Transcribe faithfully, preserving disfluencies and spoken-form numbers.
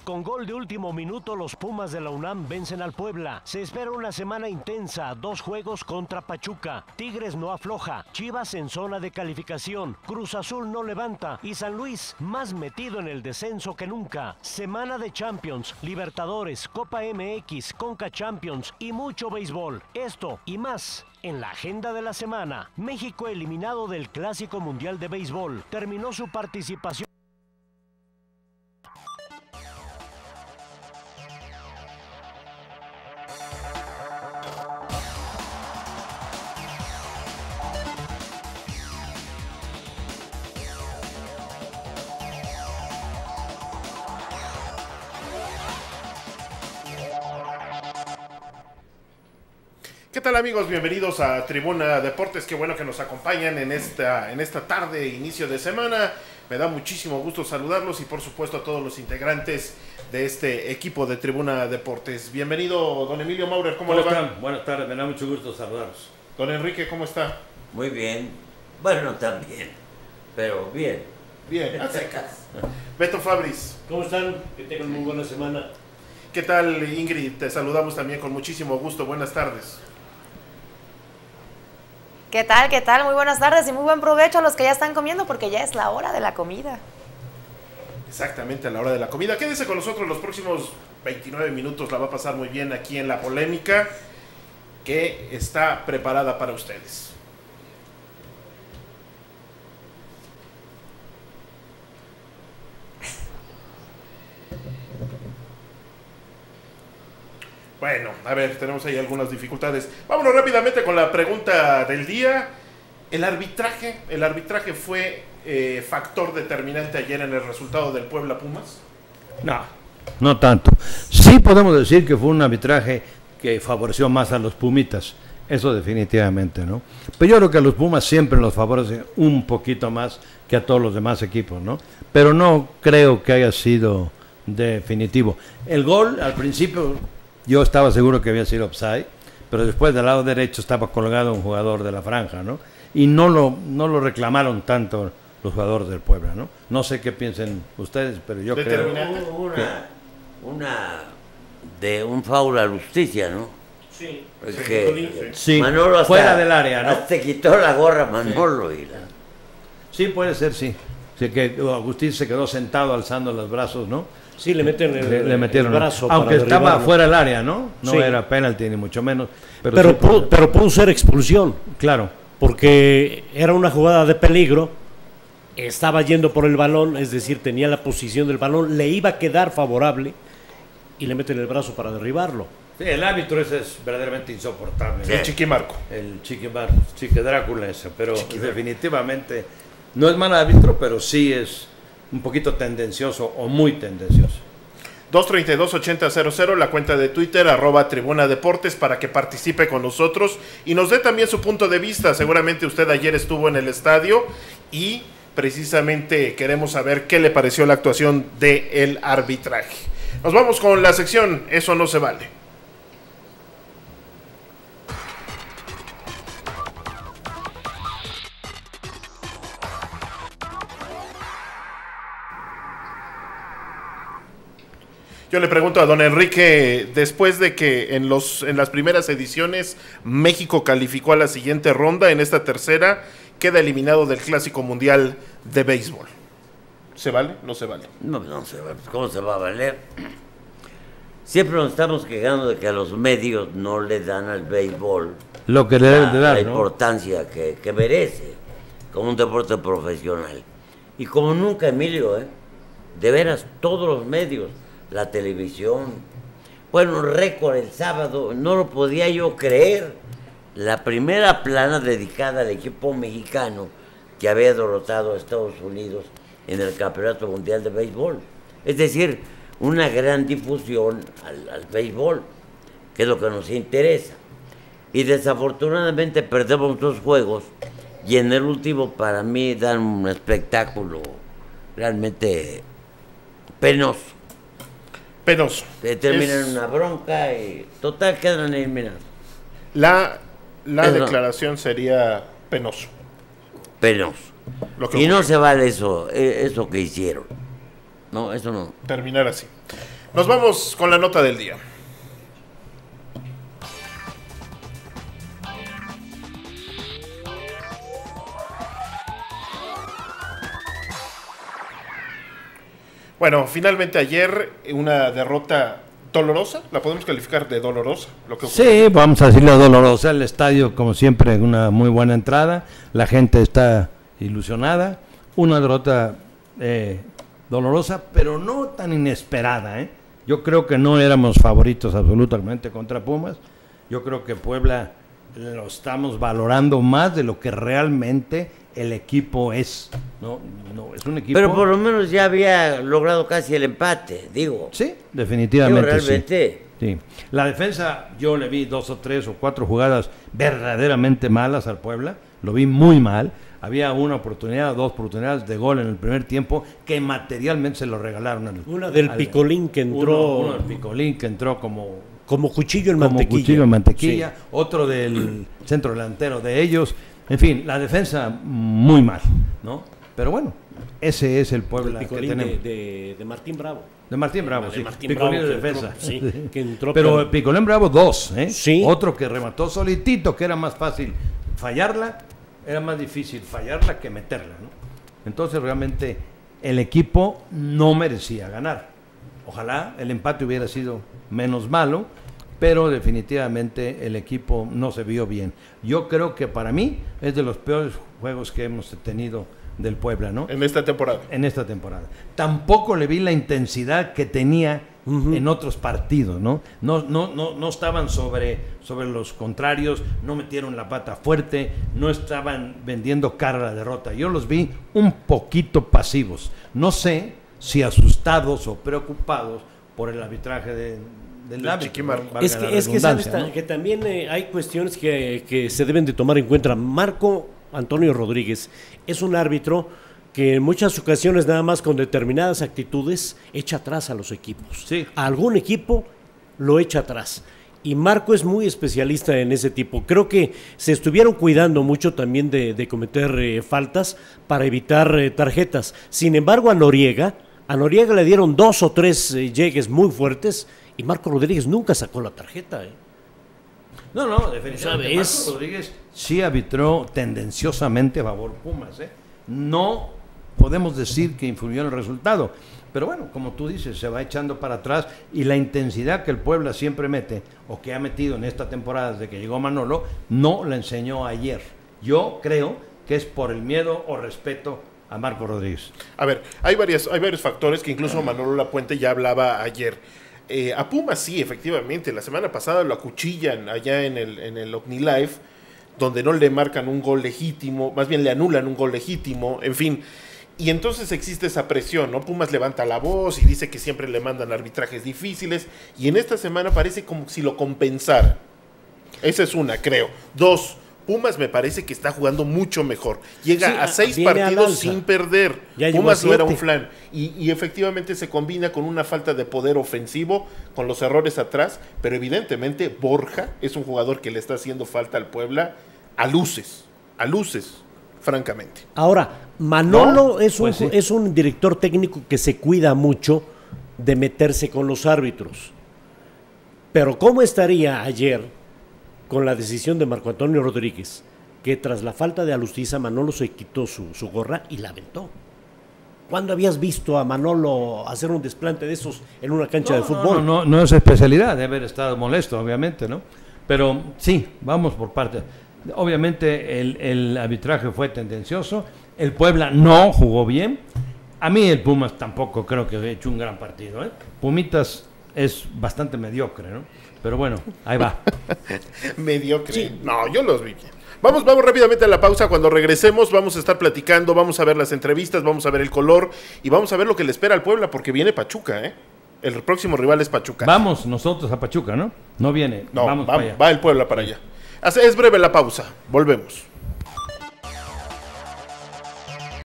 Con gol de último minuto, los Pumas de la UNAM vencen al Puebla. Se espera una semana intensa, dos juegos contra Pachuca. Tigres no afloja, Chivas en zona de calificación, Cruz Azul no levanta y San Luis más metido en el descenso que nunca. Semana de Champions, Libertadores, Copa M X, Conca Champions y mucho béisbol. Esto y más en la agenda de la semana. México eliminado del Clásico Mundial de Béisbol. Terminó su participación. ¿Qué tal, amigos? Bienvenidos a Tribuna Deportes. Qué bueno que nos acompañan en esta, en esta tarde, inicio de semana. Me da muchísimo gusto saludarlos y por supuesto a todos los integrantes de este equipo de Tribuna Deportes. Bienvenido, don Emilio Maurer, ¿cómo, ¿Cómo le va? Están? Buenas tardes, me da mucho gusto saludarlos. Don Enrique, ¿cómo está? Muy bien. Bueno, también, pero bien. Bien, a secas. Beto Fabris. ¿Cómo están? Que tengan muy buena semana. ¿Qué tal, Ingrid? Te saludamos también con muchísimo gusto. Buenas tardes. ¿Qué tal? ¿Qué tal? Muy buenas tardes y muy buen provecho a los que ya están comiendo porque ya es la hora de la comida. Exactamente, a la hora de la comida. Quédese con nosotros los próximos veintinueve minutos. La va a pasar muy bien aquí en La Polémica, que está preparada para ustedes. Bueno, a ver, tenemos ahí algunas dificultades. Vámonos rápidamente con la pregunta del día. El arbitraje, el arbitraje fue eh, factor determinante ayer en el resultado del Puebla Pumas. No, no tanto. Sí podemos decir que fue un arbitraje que favoreció más a los Pumitas, eso definitivamente, ¿no? Pero yo creo que a los Pumas siempre los favorece un poquito más que a todos los demás equipos, ¿no? Pero no creo que haya sido definitivo. El gol al principio yo estaba seguro que había sido offside, pero después del lado derecho estaba colgado un jugador de la franja, ¿no? Y no lo, no lo reclamaron tanto los jugadores del Puebla, ¿no? No sé qué piensen ustedes, pero yo creo... Una, una de un foul a justicia, ¿no? Sí. Que sí, Manolo hasta, fuera del área, ¿no? Hasta quitó la gorra Manolo. Sí, y la... sí puede ser, sí. Sí, que Agustín se quedó sentado alzando los brazos, ¿no? Sí, le meten el, le, le metieron el brazo. Aunque para estaba fuera del área, ¿no? No sí. Era penalti ni mucho menos. Pero, pero, sí pudo, pero pudo ser expulsión. Claro. Porque era una jugada de peligro. Estaba yendo por el balón, es decir, tenía la posición del balón, le iba a quedar favorable y le meten el brazo para derribarlo. Sí, el árbitro ese es verdaderamente insoportable. Sí. El Chiquimarco. El Chiquimarco, Chiqui Drácula ese, pero definitivamente no es mal árbitro, pero sí es un poquito tendencioso o muy tendencioso. dos treinta y dos, ochenta cero cero, la cuenta de Twitter, arroba Tribuna Deportes, para que participe con nosotros y nos dé también su punto de vista. Seguramente usted ayer estuvo en el estadio y precisamente queremos saber qué le pareció la actuación del arbitraje. Nos vamos con la sección Eso no se vale. Yo le pregunto a don Enrique, después de que en los en las primeras ediciones México calificó a la siguiente ronda, en esta tercera queda eliminado del Clásico Mundial de Béisbol. ¿Se vale? ¿No se vale? No, no se vale. ¿Cómo se va a valer? Siempre nos estamos quejando de que a los medios no le dan al béisbol lo que le deben de dar, la ¿no? importancia que, que merece como un deporte profesional. Y como nunca, Emilio, ¿eh? De veras, todos los medios, la televisión, bueno, récord el sábado, no lo podía yo creer, la primera plana dedicada al equipo mexicano que había derrotado a Estados Unidos en el Campeonato Mundial de Béisbol. Es decir, una gran difusión al, al béisbol, que es lo que nos interesa. Y desafortunadamente perdemos dos juegos y en el último para mí dan un espectáculo realmente penoso. Penoso. Se terminan Es... en una bronca y total quedan eliminados. La, la Es declaración no. sería penoso. Penoso. Lo que y ocurrió. no se vale eso, eso que hicieron. No, eso no. Terminar así. Nos vamos con la nota del día. Bueno, finalmente ayer una derrota dolorosa, la podemos calificar de dolorosa. Lo que sí, vamos a decirlo dolorosa. El estadio, como siempre, una muy buena entrada. La gente está ilusionada. Una derrota eh, dolorosa, pero no tan inesperada, ¿eh? Yo creo que no éramos favoritos absolutamente contra Pumas. Yo creo que Puebla lo estamos valorando más de lo que realmente el equipo es. No, no es un equipo. Pero por lo menos ya había logrado casi el empate, digo. Sí, definitivamente. Digo, realmente. Sí. Sí. La defensa, yo le vi dos o tres o cuatro jugadas verdaderamente malas al Puebla. Lo vi muy mal. Había una oportunidad, dos oportunidades de gol en el primer tiempo que materialmente se lo regalaron. Al, una del al, Picolín que entró. Uno, uno del Picolín que entró como. Como cuchillo en como mantequilla. Cuchillo en mantequilla. Sí. Otro del centro delantero de ellos. En fin, la defensa muy mal, ¿no? Pero bueno, ese es el Puebla el que tenemos. De, de, de Martín Bravo. De Martín Bravo, de sí. Martín Picolín Bravo de defensa. Entró, sí, que entró pero pero... Picolín Bravo dos, ¿eh? Sí. Otro que remató solitito, que era más fácil fallarla, era más difícil fallarla que meterla, ¿no? Entonces realmente el equipo no merecía ganar. Ojalá el empate hubiera sido menos malo, pero definitivamente el equipo no se vio bien. Yo creo que para mí es de los peores juegos que hemos tenido del Puebla, ¿no? En esta temporada. En esta temporada. Tampoco le vi la intensidad que tenía uh-huh. en otros partidos, ¿no? No, no, no, no estaban sobre, sobre los contrarios, no metieron la pata fuerte, no estaban vendiendo cara a la derrota. Yo los vi un poquito pasivos. No sé si asustados o preocupados por el arbitraje de del árbitro, ¿no? Es que, es que, sabes, ¿no? que también eh, hay cuestiones que, que se deben de tomar en cuenta. Marco Antonio Rodríguez es un árbitro que en muchas ocasiones nada más con determinadas actitudes echa atrás a los equipos. Sí. A algún equipo lo echa atrás. Y Marco es muy especialista en ese tipo. Creo que se estuvieron cuidando mucho también de, de cometer eh, faltas para evitar eh, tarjetas. Sin embargo, a Noriega, a Noriega le dieron dos o tres eh, llegues muy fuertes y Marco Rodríguez nunca sacó la tarjeta. ¿eh? No, no, definitivamente. Marco Rodríguez sí arbitró tendenciosamente a favor Pumas. ¿eh? No podemos decir que influyó en el resultado. Pero bueno, como tú dices, se va echando para atrás y la intensidad que el Puebla siempre mete, o que ha metido en esta temporada desde que llegó Manolo, no la enseñó ayer. Yo creo que es por el miedo o respeto a Marco Rodríguez. A ver, hay, varias, hay varios factores que incluso Manolo Lapuente ya hablaba ayer. Eh, a Pumas sí, efectivamente, la semana pasada lo acuchillan allá en el, en el OmniLife, donde no le marcan un gol legítimo, más bien le anulan un gol legítimo, en fin. Y entonces existe esa presión, ¿no? Pumas levanta la voz y dice que siempre le mandan arbitrajes difíciles, y en esta semana parece como si lo compensara. Esa es una, creo. Dos, Pumas me parece que está jugando mucho mejor. Llega sí, a seis partidos sin perder. Ya Pumas no era un flan. Y, y efectivamente se combina con una falta de poder ofensivo, con los errores atrás, pero evidentemente Borja es un jugador que le está haciendo falta al Puebla a luces, a luces, francamente. Ahora, Manolo ¿No? es, un, pues sí. es un director técnico que se cuida mucho de meterse con los árbitros. Pero ¿cómo estaría ayer con la decisión de Marco Antonio Rodríguez, que tras la falta de Alustiza, Manolo se quitó su, su gorra y la aventó? ¿Cuándo habías visto a Manolo hacer un desplante de esos en una cancha no, de fútbol? No, no, no, no es especialidad de haber estado molesto, obviamente, ¿no? Pero sí, vamos por partes. Obviamente el, el arbitraje fue tendencioso, el Puebla no jugó bien. A mí el Pumas tampoco creo que haya hecho un gran partido, ¿eh? Pumitas es bastante mediocre, ¿no? Pero bueno, ahí va. Mediocre. Sí. No, yo los vi bien. Vamos, vamos rápidamente a la pausa. Cuando regresemos vamos a estar platicando, vamos a ver las entrevistas, vamos a ver el color y vamos a ver lo que le espera al Puebla, porque viene Pachuca, ¿eh? El próximo rival es Pachuca. Vamos nosotros a Pachuca, ¿no? No viene. No, vamos va, para allá. va el Puebla para allá. Es breve la pausa. Volvemos.